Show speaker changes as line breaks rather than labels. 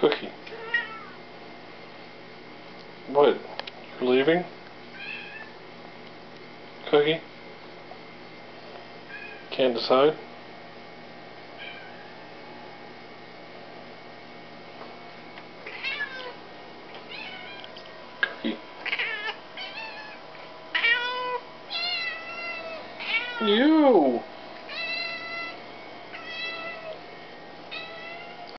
Cookie. What? You're leaving? Cookie? Can't decide? Cookie. You!